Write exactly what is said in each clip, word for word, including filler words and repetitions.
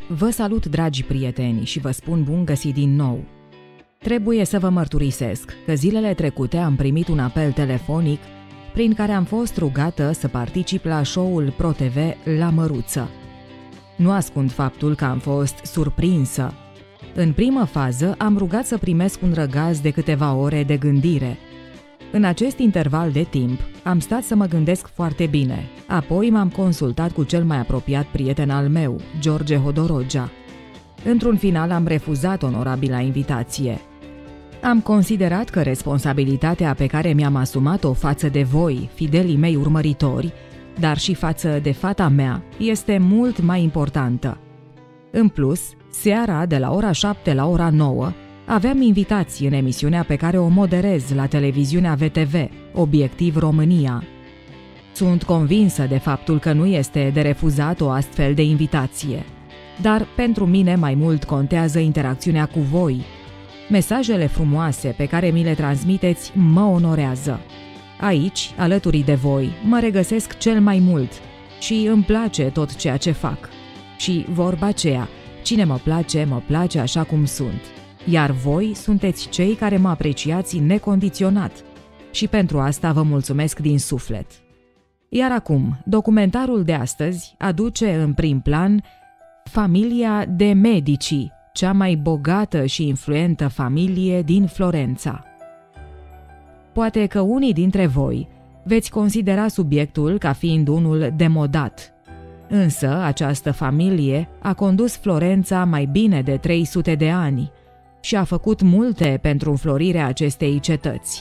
Vă salut, dragi prieteni, și vă spun bun găsit din nou. Trebuie să vă mărturisesc că zilele trecute am primit un apel telefonic prin care am fost rugată să particip la show-ul ProTV La Măruță. Nu ascund faptul că am fost surprinsă. În primă fază am rugat să primesc un răgaz de câteva ore de gândire. În acest interval de timp am stat să mă gândesc foarte bine. Apoi m-am consultat cu cel mai apropiat prieten al meu, George Hodorogea. Într-un final am refuzat onorabila invitație. Am considerat că responsabilitatea pe care mi-am asumat-o față de voi, fidelii mei urmăritori, dar și față de fata mea, este mult mai importantă. În plus, seara de la ora șapte la ora nouă, aveam invitații în emisiunea pe care o moderez la televiziunea V T V, Obiectiv România. Sunt convinsă de faptul că nu este de refuzat o astfel de invitație, dar pentru mine mai mult contează interacțiunea cu voi. Mesajele frumoase pe care mi le transmiteți mă onorează. Aici, alături de voi, mă regăsesc cel mai mult și îmi place tot ceea ce fac. Și vorba aceea, cine mă place, mă place așa cum sunt. Iar voi sunteți cei care mă apreciați necondiționat și pentru asta vă mulțumesc din suflet. Iar acum, documentarul de astăzi aduce în prim plan familia de Medici, cea mai bogată și influentă familie din Florența. Poate că unii dintre voi veți considera subiectul ca fiind unul demodat, însă această familie a condus Florența mai bine de trei sute de ani și a făcut multe pentru înflorirea acestei cetăți.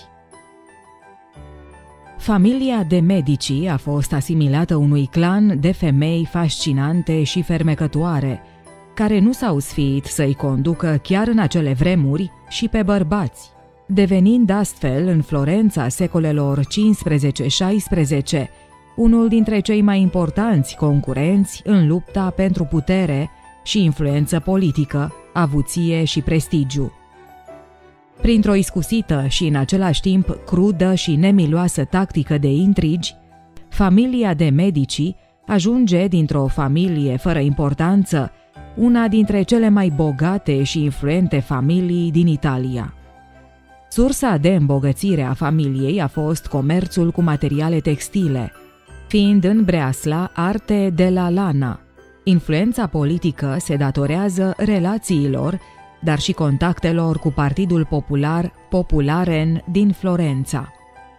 Familia de Medici a fost asimilată unui clan de femei fascinante și fermecătoare, care nu s-au sfiit să-i conducă chiar în acele vremuri și pe bărbați, devenind astfel în Florența secolelor cincisprezece șaisprezece unul dintre cei mai importanți concurenți în lupta pentru putere și influență politică, avuție și prestigiu. Printr-o iscusită și în același timp crudă și nemiloasă tactică de intrigi, familia de Medici ajunge dintr-o familie fără importanță una dintre cele mai bogate și influente familii din Italia. Sursa de îmbogățire a familiei a fost comerțul cu materiale textile, fiind în breasla arte de la lana. Influența politică se datorează relațiilor, dar și contactelor cu Partidul Popular Popularen din Florența.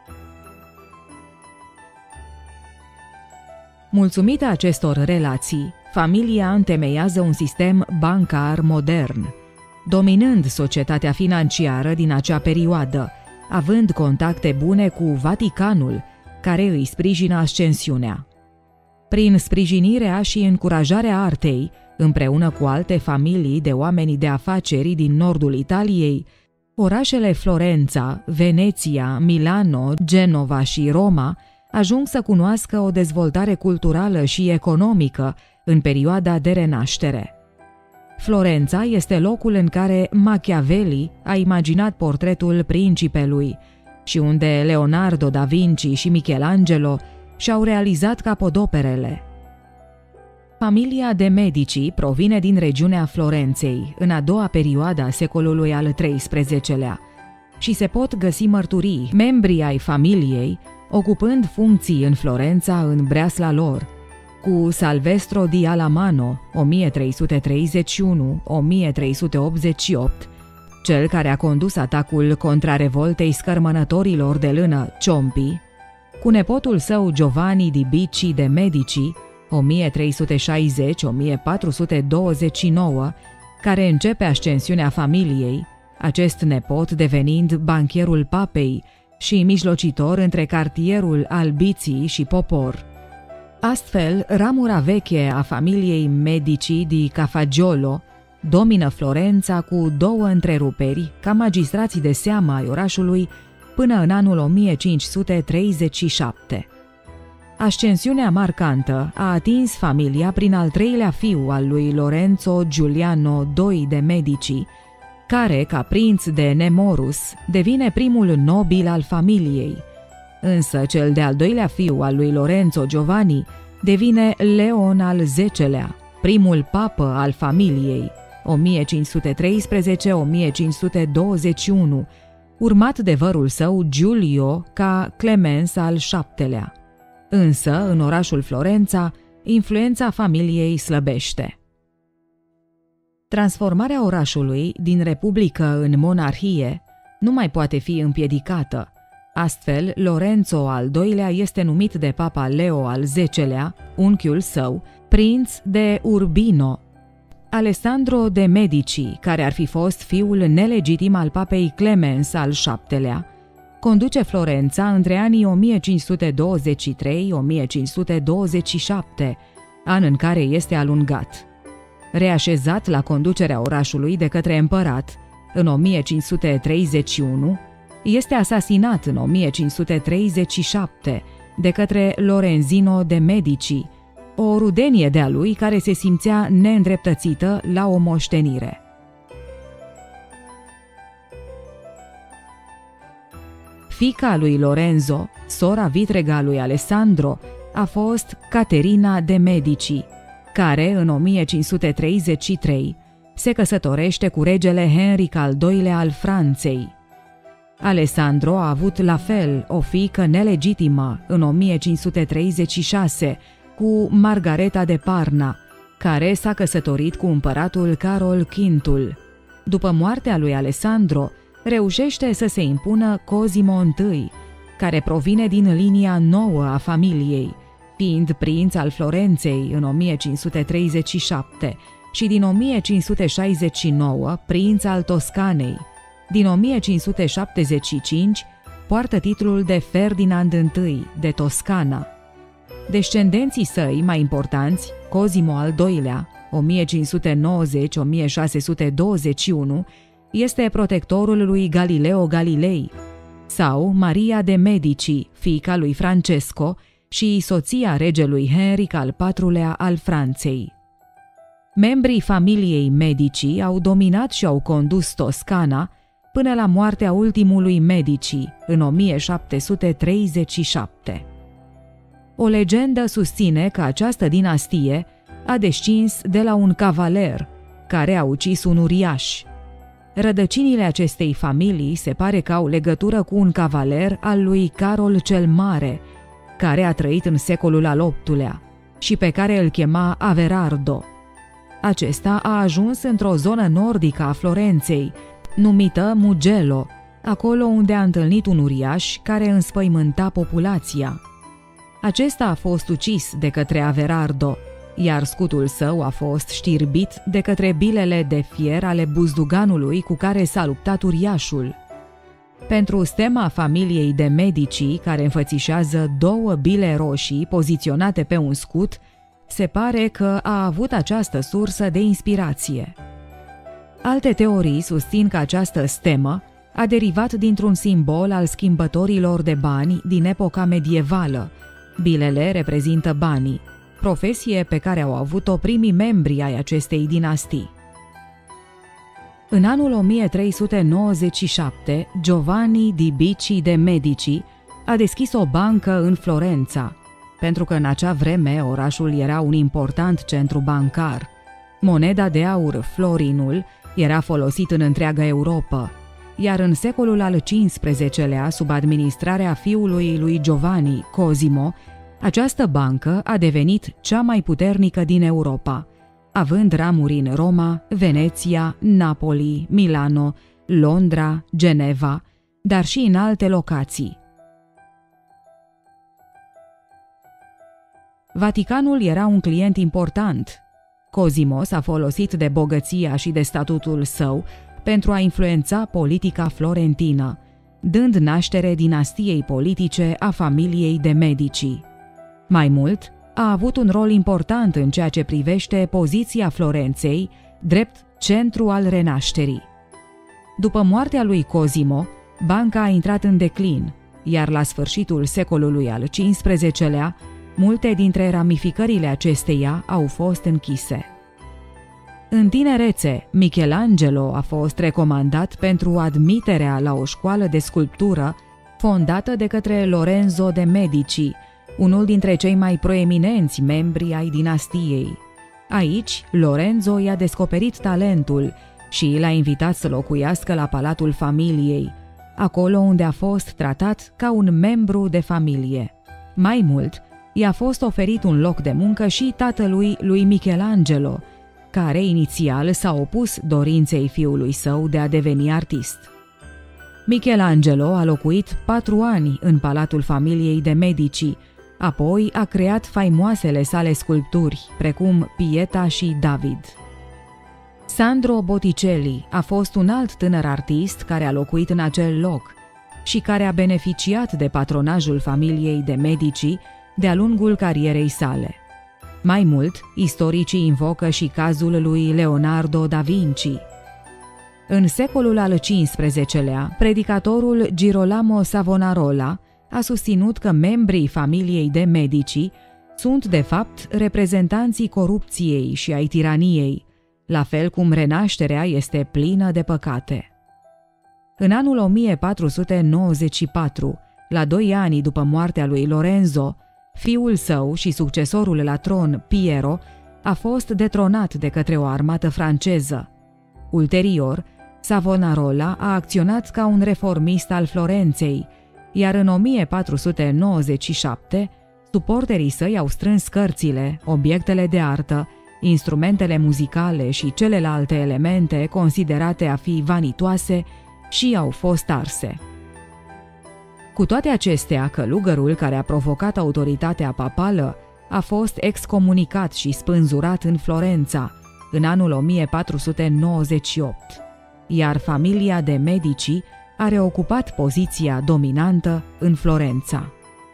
Mulțumită acestor relații, familia întemeiază un sistem bancar modern, dominând societatea financiară din acea perioadă, având contacte bune cu Vaticanul, care îi sprijină ascensiunea. Prin sprijinirea și încurajarea artei, împreună cu alte familii de oameni de afaceri din nordul Italiei, orașele Florența, Veneția, Milano, Genova și Roma ajung să cunoască o dezvoltare culturală și economică în perioada de renaștere. Florența este locul în care Machiavelli a imaginat portretul principelui și unde Leonardo da Vinci și Michelangelo și-au realizat capodoperele. Familia de Medici provine din regiunea Florenței, în a doua perioadă a secolului al treisprezecelea, și se pot găsi mărturii, membrii ai familiei, ocupând funcții în Florența în breasla lor, cu Salvestro di Alamano, o mie trei sute treizeci și unu - o mie trei sute optzeci și opt, cel care a condus atacul contra revoltei scărmănătorilor de lână Ciompi, cu nepotul său Giovanni di Bicci de Medici, o mie trei sute șaizeci - o mie patru sute douăzeci și nouă, care începe ascensiunea familiei, acest nepot devenind bancherul papei și mijlocitor între cartierul Albiții și popor. Astfel, ramura veche a familiei Medici di Cafaggiolo domină Florența cu două întreruperi ca magistrații de seamă ai orașului până în anul o mie cinci sute treizeci și șapte. Ascensiunea marcantă a atins familia prin al treilea fiu al lui Lorenzo Giuliano doi de Medici, care, ca prinț de Nemorus, devine primul nobil al familiei, însă cel de-al doilea fiu al lui Lorenzo Giovanni devine Leon al zecelea, primul papă al familiei, o mie cinci sute treisprezece - o mie cinci sute douăzeci și unu, urmat de vărul său Giulio ca Clemens al șaptelea. Însă, în orașul Florența, influența familiei slăbește. Transformarea orașului din republică în monarhie nu mai poate fi împiedicată. Astfel, Lorenzo al doilea este numit de papa Leo al zecelea, unchiul său, prinț de Urbino. Alessandro de Medici, care ar fi fost fiul nelegitim al papei Clemens al șaptelea, conduce Florența între anii o mie cinci sute douăzeci și trei - o mie cinci sute douăzeci și șapte, an în care este alungat. Reașezat la conducerea orașului de către împărat în o mie cinci sute treizeci și unu, este asasinat în o mie cinci sute treizeci și șapte de către Lorenzino de Medici, o rudenie de-a lui care se simțea neîndreptățită la o moștenire. Fiica lui Lorenzo, sora vitregă a lui Alessandro, a fost Caterina de Medici, care în o mie cinci sute treizeci și trei se căsătorește cu regele Henric al doilea al Franței. Alessandro a avut la fel o fiică nelegitimă în o mie cinci sute treizeci și șase cu Margareta de Parma, care s-a căsătorit cu împăratul Carol cintul. După moartea lui Alessandro, reușește să se impună Cosimo I, care provine din linia nouă a familiei, fiind prinț al Florenței în o mie cinci sute treizeci și șapte și din o mie cinci sute șaizeci și nouă prinț al Toscanei. Din o mie cinci sute șaptezeci și cinci poartă titlul de Ferdinand I de Toscana. Descendenții săi mai importanți, Cosimo al doilea, o mie cinci sute nouăzeci - o mie șase sute douăzeci și unu, este protectorul lui Galileo Galilei, sau Maria de Medici, fiica lui Francesco și soția regelui Henric al patrulea al Franței. Membrii familiei Medici au dominat și au condus Toscana până la moartea ultimului Medici în o mie șapte sute treizeci și șapte. O legendă susține că această dinastie a descins de la un cavaler care a ucis un uriaș. Rădăcinile acestei familii se pare că au legătură cu un cavaler al lui Carol cel Mare, care a trăit în secolul al optulea și pe care îl chema Averardo. Acesta a ajuns într-o zonă nordică a Florenței, numită Mugello, acolo unde a întâlnit un uriaș care înspăimânta populația. Acesta a fost ucis de către Averardo, iar scutul său a fost știrbit de către bilele de fier ale buzduganului cu care s-a luptat uriașul. Pentru stema familiei de Medici, care înfățișează două bile roșii poziționate pe un scut, se pare că a avut această sursă de inspirație. Alte teorii susțin că această stemă a derivat dintr-un simbol al schimbătorilor de bani din epoca medievală. Bilele reprezintă banii, profesie pe care au avut-o primii membri ai acestei dinastii. În anul o mie trei sute nouăzeci și șapte, Giovanni di Bici de Medici a deschis o bancă în Florența, pentru că în acea vreme orașul era un important centru bancar. Moneda de aur, florinul, era folosit în întreaga Europa, iar în secolul al cincisprezecelea, sub administrarea fiului lui Giovanni, Cosimo, această bancă a devenit cea mai puternică din Europa, având ramuri în Roma, Veneția, Napoli, Milano, Londra, Geneva, dar și în alte locații. Vaticanul era un client important. Cosimo s-a folosit de bogăția și de statutul său pentru a influența politica florentină, dând naștere dinastiei politice a familiei de Medici. Mai mult, a avut un rol important în ceea ce privește poziția Florenței, drept centru al renașterii. După moartea lui Cosimo, banca a intrat în declin, iar la sfârșitul secolului al cincisprezecelea, multe dintre ramificările acesteia au fost închise. În tinerețe, Michelangelo a fost recomandat pentru admiterea la o școală de sculptură fondată de către Lorenzo de Medici, unul dintre cei mai proeminenți membri ai dinastiei. Aici, Lorenzo i-a descoperit talentul și l-a invitat să locuiască la palatul familiei, acolo unde a fost tratat ca un membru de familie. Mai mult, i-a fost oferit un loc de muncă și tatălui lui Michelangelo, care inițial s-a opus dorinței fiului său de a deveni artist. Michelangelo a locuit patru ani în palatul familiei de Medici, apoi a creat faimoasele sale sculpturi, precum Pieta și David. Sandro Botticelli a fost un alt tânăr artist care a locuit în acel loc și care a beneficiat de patronajul familiei de Medici de-a lungul carierei sale. Mai mult, istoricii invocă și cazul lui Leonardo da Vinci. În secolul al cincisprezecelea, predicatorul Girolamo Savonarola a susținut că membrii familiei de Medici sunt, de fapt, reprezentanții corupției și ai tiraniei, la fel cum renașterea este plină de păcate. În anul o mie patru sute nouăzeci și patru, la doi ani după moartea lui Lorenzo, fiul său și succesorul la tron, Piero, a fost detronat de către o armată franceză. Ulterior, Savonarola a acționat ca un reformist al Florenței, iar în o mie patru sute nouăzeci și șapte, suporterii săi au strâns cărțile, obiectele de artă, instrumentele muzicale și celelalte elemente considerate a fi vanitoase și au fost arse. Cu toate acestea, călugărul care a provocat autoritatea papală a fost excomunicat și spânzurat în Florența în anul o mie patru sute nouăzeci și opt, iar familia de Medici a reocupat poziția dominantă în Florența.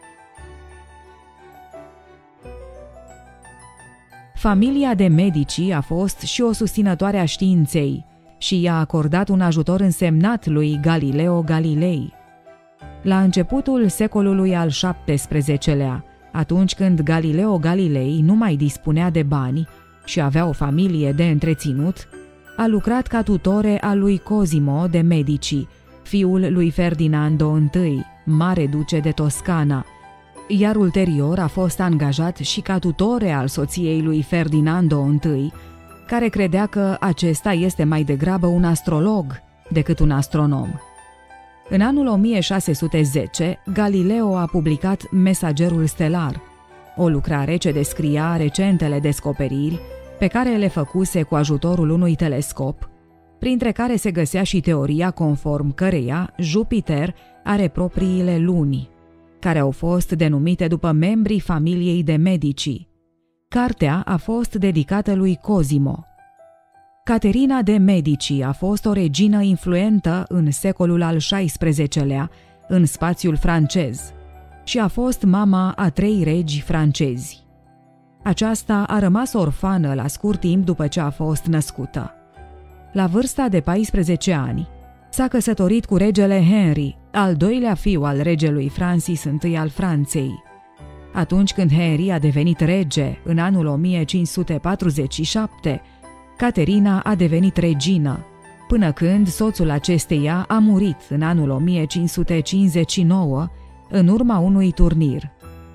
Familia de Medici a fost și o susținătoare a științei și i-a acordat un ajutor însemnat lui Galileo Galilei. La începutul secolului al șaptesprezecelea, atunci când Galileo Galilei nu mai dispunea de bani și avea o familie de întreținut, a lucrat ca tutore al lui Cosimo de Medici, fiul lui Ferdinando I, mare duce de Toscana, iar ulterior a fost angajat și ca tutore al soției lui Ferdinando I, care credea că acesta este mai degrabă un astrolog decât un astronom. În anul o mie șase sute zece, Galileo a publicat Mesagerul stelar, o lucrare ce descria recentele descoperiri pe care le făcuse cu ajutorul unui telescop, printre care se găsea și teoria conform căreia Jupiter are propriile luni, care au fost denumite după membrii familiei de Medici. Cartea a fost dedicată lui Cosimo. Caterina de Medici a fost o regină influentă în secolul al șaisprezecelea în spațiul francez și a fost mama a trei regi francezi. Aceasta a rămas orfană la scurt timp după ce a fost născută. La vârsta de paisprezece ani, s-a căsătorit cu regele Henry, al doilea fiu al regelui Francis I al Franței. Atunci când Henry a devenit rege în anul o mie cinci sute patruzeci și șapte, Caterina a devenit regină, până când soțul acesteia a murit în anul o mie cinci sute cincizeci și nouă, în urma unui turnir.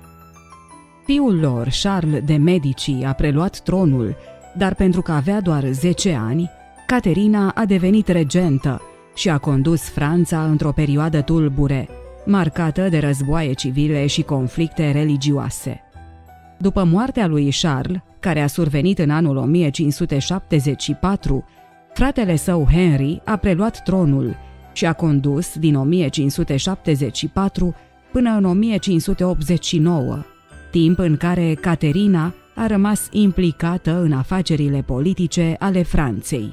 Fiul lor, Charles de Medici, a preluat tronul, dar pentru că avea doar zece ani, Caterina a devenit regentă și a condus Franța într-o perioadă tulbure, marcată de războaie civile și conflicte religioase. După moartea lui Charles, care a survenit în anul o mie cinci sute șaptezeci și patru, fratele său Henry a preluat tronul și a condus din o mie cinci sute șaptezeci și patru până în o mie cinci sute optzeci și nouă, timp în care Caterina a rămas implicată în afacerile politice ale Franței.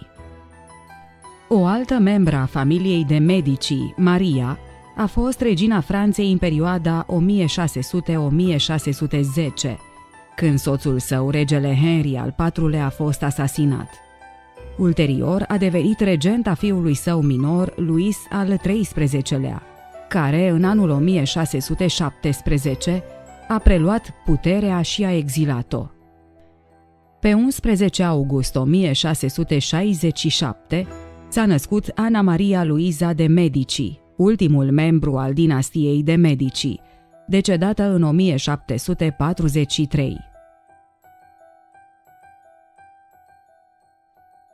O altă membră a familiei de Medici, Maria, a fost regina Franței în perioada o mie șase sute - o mie șase sute zece, când soțul său, regele Henry al patrulea, a fost asasinat. Ulterior a devenit regenta fiului său minor, Louis al treisprezecelea, care în anul o mie șase sute șaptesprezece a preluat puterea și a exilat-o. Pe unsprezece august o mie șase sute șaizeci și șapte s-a născut Ana Maria Luiza de Medici, ultimul membru al dinastiei de Medici, decedată în o mie șapte sute patruzeci și trei.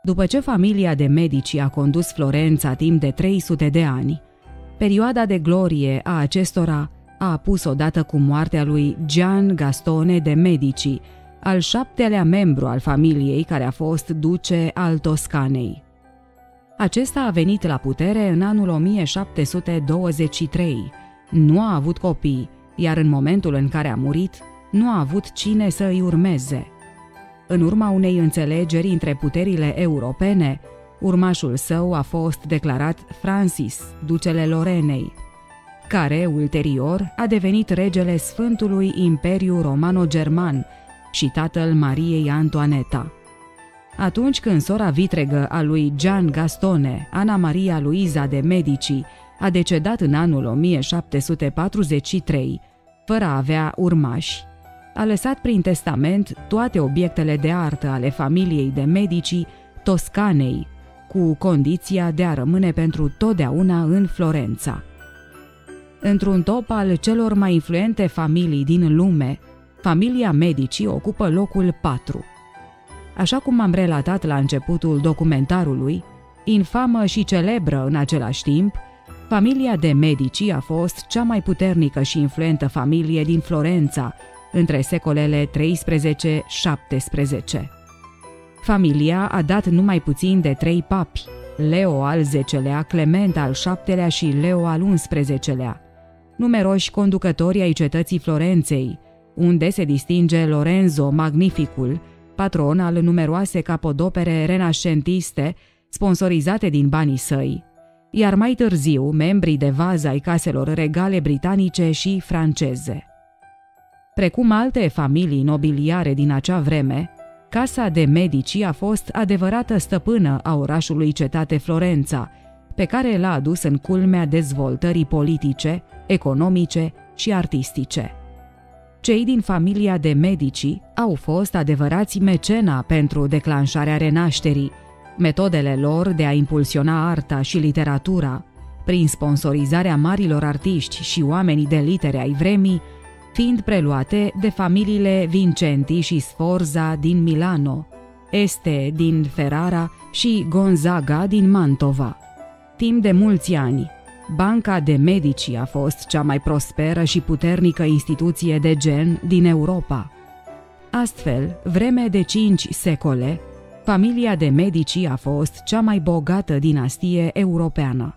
După ce familia de Medici a condus Florența timp de trei sute de ani, perioada de glorie a acestora a apus odată cu moartea lui Gian Gastone de Medici, al șaptelea membru al familiei care a fost duce al Toscanei. Acesta a venit la putere în anul o mie șapte sute douăzeci și trei, nu a avut copii, iar în momentul în care a murit, nu a avut cine să îi urmeze. În urma unei înțelegeri între puterile europene, urmașul său a fost declarat Francis, ducele Lorenei, care, ulterior, a devenit regele Sfântului Imperiu Romano-German și tatăl Mariei Antoaneta. Atunci când sora vitregă a lui Gian Gastone, Ana Maria Luiza de Medici, a decedat în anul o mie șapte sute patruzeci și trei, fără a avea urmași, a lăsat prin testament toate obiectele de artă ale familiei de Medici Toscanei, cu condiția de a rămâne pentru totdeauna în Florența. Într-un top al celor mai influente familii din lume, familia Medici ocupă locul patru. Așa cum am relatat la începutul documentarului, infamă și celebră în același timp, familia de Medici a fost cea mai puternică și influentă familie din Florența între secolele treisprezece șaptesprezece. Familia a dat numai puțin de trei papi, Leo al zecelea, Clement al șaptelea și Leo al unsprezecelea, numeroși conducători ai cetății Florenței, unde se distinge Lorenzo Magnificul, patron al numeroase capodopere renascentiste sponsorizate din banii săi, iar mai târziu membrii de vază ai caselor regale britanice și franceze. Precum alte familii nobiliare din acea vreme, Casa de Medici a fost adevărată stăpână a orașului cetate Florența, pe care l-a adus în culmea dezvoltării politice, economice și artistice. Cei din familia de Medici au fost adevărați mecena pentru declanșarea renașterii, metodele lor de a impulsiona arta și literatura, prin sponsorizarea marilor artiști și oamenii de litere ai vremii, fiind preluate de familiile Vincenti și Sforza din Milano, Este din Ferrara și Gonzaga din Mantova. Timp de mulți ani, Banca de Medici a fost cea mai prosperă și puternică instituție de gen din Europa. Astfel, vreme de cinci secole, familia de Medici a fost cea mai bogată dinastie europeană.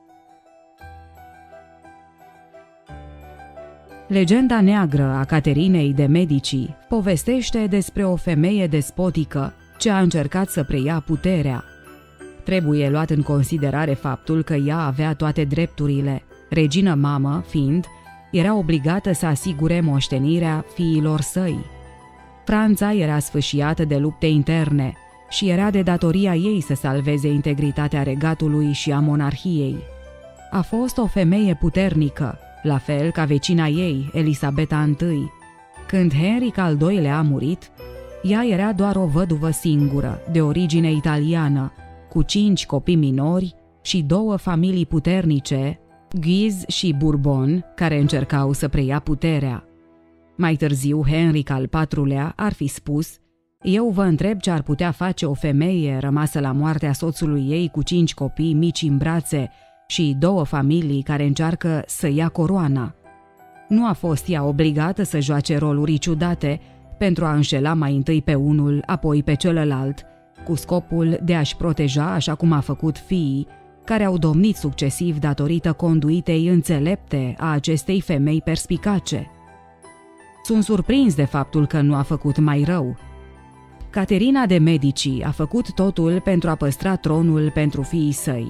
Legenda neagră a Caterinei de Medici povestește despre o femeie despotică ce a încercat să preia puterea. Trebuie luat în considerare faptul că ea avea toate drepturile, regină mamă fiind, era obligată să asigure moștenirea fiilor săi. Franța era sfâșiată de lupte interne și era de datoria ei să salveze integritatea regatului și a monarhiei. A fost o femeie puternică, la fel ca vecina ei, Elisabeta I. Când Henric al doilea a murit, ea era doar o văduvă singură, de origine italiană, cu cinci copii minori și două familii puternice, Guise și Bourbon, care încercau să preia puterea. Mai târziu, Henric al patrulea ar fi spus: „Eu vă întreb ce ar putea face o femeie rămasă la moartea soțului ei cu cinci copii mici în brațe și două familii care încearcă să ia coroana. Nu a fost ea obligată să joace roluri ciudate pentru a înșela mai întâi pe unul, apoi pe celălalt, cu scopul de a-și proteja așa cum a făcut fiii, care au domnit succesiv datorită conduitei înțelepte a acestei femei perspicace. Sunt surprins de faptul că nu a făcut mai rău. Caterina de Medici a făcut totul pentru a păstra tronul pentru fiii săi.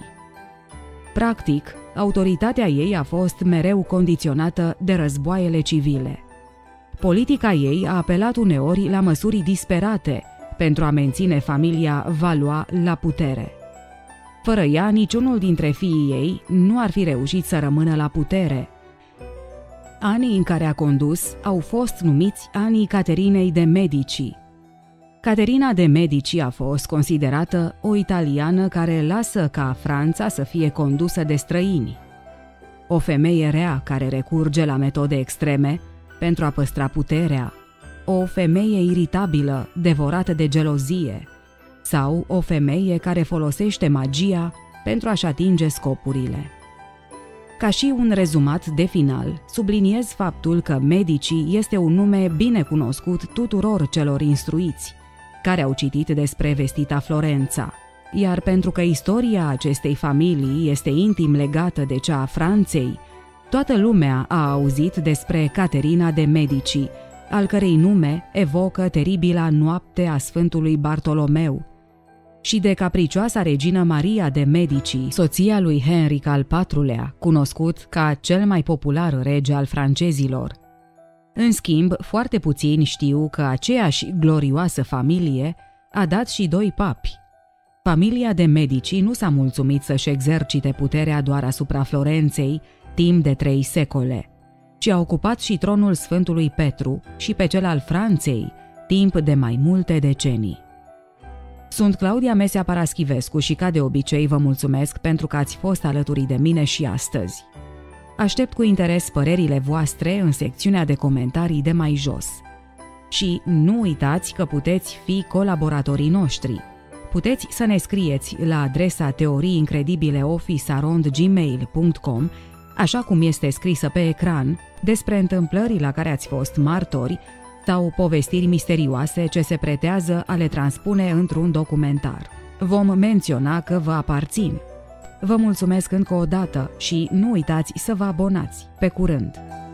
Practic, autoritatea ei a fost mereu condiționată de războaiele civile. Politica ei a apelat uneori la măsuri disperate pentru a menține familia Valois la putere. Fără ea, niciunul dintre fiii ei nu ar fi reușit să rămână la putere. Anii în care a condus au fost numiți anii Caterinei de Medici. Caterina de Medici a fost considerată o italiană care lasă ca Franța să fie condusă de străini. O femeie rea care recurge la metode extreme pentru a păstra puterea. O femeie iritabilă, devorată de gelozie, sau o femeie care folosește magia pentru a-și atinge scopurile. Ca și un rezumat de final, subliniez faptul că Medici este un nume bine cunoscut tuturor celor instruiți, care au citit despre vestita Florența, iar pentru că istoria acestei familii este intim legată de cea a Franței, toată lumea a auzit despre Caterina de Medici, al cărei nume evocă teribila noapte a Sfântului Bartolomeu, și de capricioasa regină Maria de Medici, soția lui Henric al patrulea, cunoscut ca cel mai popular rege al francezilor. În schimb, foarte puțini știu că aceeași glorioasă familie a dat și doi papi. Familia de Medici nu s-a mulțumit să-și exercite puterea doar asupra Florenței timp de trei secole, ci a ocupat și tronul Sfântului Petru și pe cel al Franței timp de mai multe decenii. Sunt Claudia Mesea Paraschivescu și, ca de obicei, vă mulțumesc pentru că ați fost alături de mine și astăzi. Aștept cu interes părerile voastre în secțiunea de comentarii de mai jos. Și nu uitați că puteți fi colaboratorii noștri. Puteți să ne scrieți la adresa teoriincredibileoffice arond gmail punct com, așa cum este scrisă pe ecran, despre întâmplări la care ați fost martori sau povestiri misterioase ce se pretează a le transpune într-un documentar. Vom menționa că vă aparțin. Vă mulțumesc încă o dată și nu uitați să vă abonați. Pe curând!